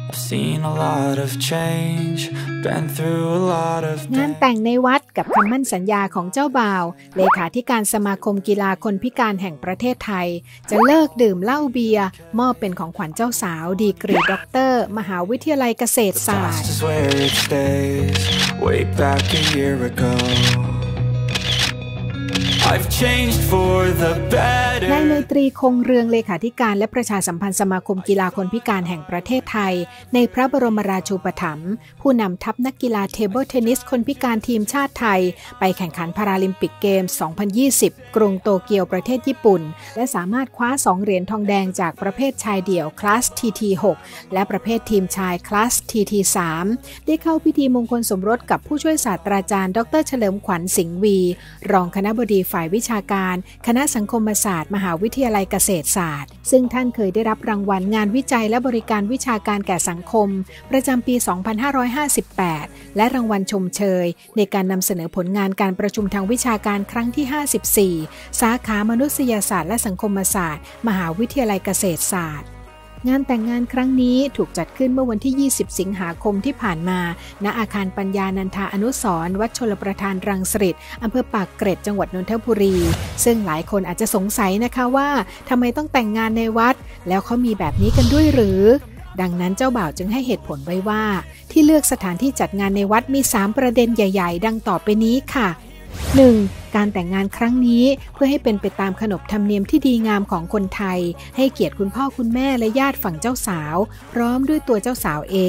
งานแต่งในวัดกับคำมั่นสัญญาของเจ้าบ่าวเลขาธิการสมาคมกีฬาคนพิการแห่งประเทศไทยจะเลิกดื่มเหล้าเบียร์มอบเป็นของขวัญเจ้าสาวดีกรีด็อกเตอร์มหาวิทยาลัยเกษตรศาสตร์นายไมตรีคงเรืองเลขาธิการและประชาสัมพันธ์สมาคมกีฬาคนพิการแห่งประเทศไทยในพระบรมราชูปถัมภ์ผู้นำทัพนักกีฬาเทเบิลเทนนิสคนพิการทีมชาติไทยไปแข่งขันพาราลิมปิกเกมส์ 2020 กรุงโตเกียวประเทศญี่ปุ่นและสามารถคว้า2เหรียญทองแดงจากประเภทชายเดี่ยวคลาส TT6 และประเภททีมชายคลาส TT3 ได้เข้าพิธีมงคลสมรสกับผู้ช่วยศาสตราจารย์ดร.เฉลิมขวัญสิงห์วีรองคณบดีฝ่ายวิชาการคณะสังคมศาสตร์มหาวิทยาลัยเกษตรศาสตร์ซึ่งท่านเคยได้รับรางวัลงานวิจัยและบริการวิชาการแก่สังคมประจำปี 2558 และรางวัลชมเชยในการนำเสนอผลงานการประชุมทางวิชาการครั้งที่ 54 สาขามนุษยศาสตร์และสังคมศาสตร์มหาวิทยาลัยเกษตรศาสตร์งานแต่งงานครั้งนี้ถูกจัดขึ้นเมื่อวันที่ 20 สิงหาคมที่ผ่านมาณอาคารปัญญานันทาอนุสรณ์วัดชลประทานรังสิตอำเภอปากเกร็ดจังหวัดนนทบุรีซึ่งหลายคนอาจจะสงสัยนะคะว่าทำไมต้องแต่งงานในวัดแล้วเขามีแบบนี้กันด้วยหรือดังนั้นเจ้าบ่าวจึงให้เหตุผลไว้ว่าที่เลือกสถานที่จัดงานในวัดมี3ประเด็นใหญ่ๆดังต่อไปนี้ค่ะ 1. การแต่งงานครั้งนี้เพื่อให้เป็นไปตามขนบธรรมเนียมที่ดีงามของคนไทยให้เกียรติคุณพ่อคุณแม่และญาติฝั่งเจ้าสาวพร้อมด้วยตัวเจ้าสาวเอง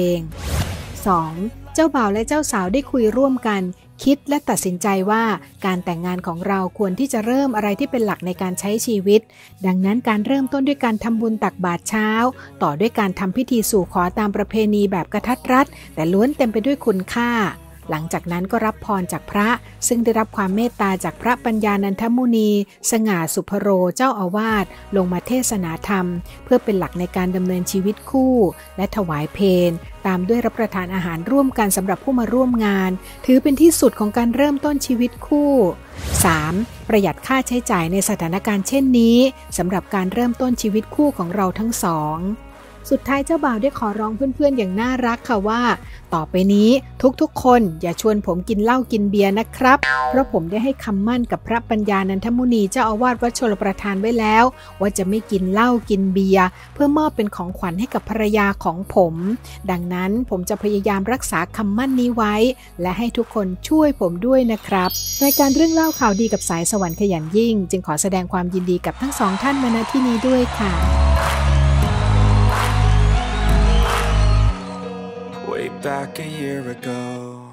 2. เจ้าบ่าวและเจ้าสาวได้คุยร่วมกันคิดและตัดสินใจว่าการแต่งงานของเราควรที่จะเริ่มอะไรที่เป็นหลักในการใช้ชีวิตดังนั้นการเริ่มต้นด้วยการทำบุญตักบาตรเช้าต่อด้วยการทำพิธีสู่ขอตามประเพณีแบบกระทัดรัดแต่ล้วนเต็มไปด้วยคุณค่าหลังจากนั้นก็รับพรจากพระซึ่งได้รับความเมตตาจากพระปัญญานันทมุนีสง่าสุภโรเจ้าอาวาสลงมาเทศนาธรรมเพื่อเป็นหลักในการดำเนินชีวิตคู่และถวายเพลตามด้วยรับประทานอาหารร่วมกันสำหรับผู้มาร่วมงานถือเป็นที่สุดของการเริ่มต้นชีวิตคู่ 3. ประหยัดค่าใช้จ่ายในสถานการณ์เช่นนี้สำหรับการเริ่มต้นชีวิตคู่ของเราทั้งสองสุดท้ายเจ้าบ่าวได้ขอร้องเพื่อนๆอย่างน่ารักค่ะว่าต่อไปนี้ทุกๆคนอย่าชวนผมกินเหล้ากินเบียร์นะครับเพราะผมได้ให้คำมั่นกับพระปัญญานันทมุนีเจ้าอาวาสวัดชลประทานไว้แล้วว่าจะไม่กินเหล้ากินเบียร์เพื่อมอบเป็นของขวัญให้กับภรรยาของผมดังนั้นผมจะพยายามรักษาคำมั่นนี้ไว้และให้ทุกคนช่วยผมด้วยนะครับรายการเรื่องเล่าข่าวดีกับสายสวรรค์ขยันยิ่งจึงขอแสดงความยินดีกับทั้งสองท่านมาณที่นี้ด้วยค่ะ Way back a year ago